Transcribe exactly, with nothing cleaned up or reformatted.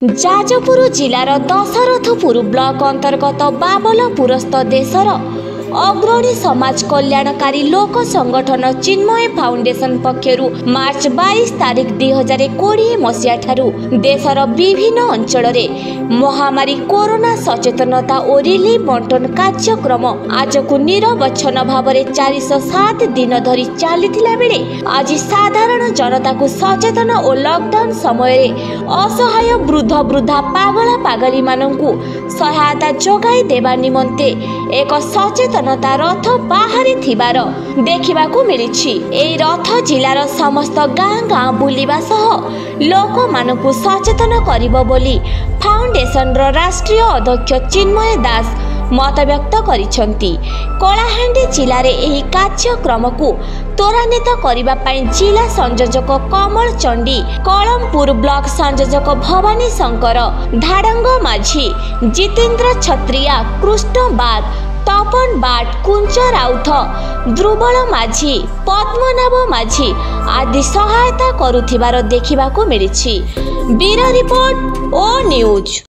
Jajpur जिलार Dasharathpur block अंतर्गत बाबलपुरस्थ देशर अग्रणी समाज कल्याणकारी लोक संगठन चिन्मय फाउंडेशन पक्षरु मार्च बाईस तारिख दुई हजार कोड़े मसीहा ठारू देशर विभिन्न अंचल महामारी कोरोना सचेतनता और रिलीफ बंटन कार्यक्रम आज को निरवच्छन भाव में चार सौ सात दिन धरी चली बेले आज साधारण जनता को सचेतन और लॉकडाउन समय असहाय वृद्ध वृद्धा पागला पागली मानू सहायता जोगाई देवा निमंते एक सचेतनता रथ बाहरी थिबार देखिबाकू मिलिछि। एई रथ जिलार समस्त गाँ गाँ बुलिबा सह लोक मानकू सचेतन करिबो बोली फाउंडेशन रो राष्ट्रीय अध्यक्ष चिन्मय दास मत व्यक्त करिसंती। कलाहांडी जिले में यह कार्यक्रम को त्वरान्वित करने पाई जिला संयोजक कमल चंडी, कलमपुर ब्लॉक संयोजक भवानी शंकर, धाडंग माझी, जितेंद्र छत्रिया, कृष्ण बाग, तपन बाट, कुंच राउत, ध्रुबल माझी, पद्मनाभ माझी आदि सहायता करुथिबार देखिबाकू मिलिछि। Bureau report O news.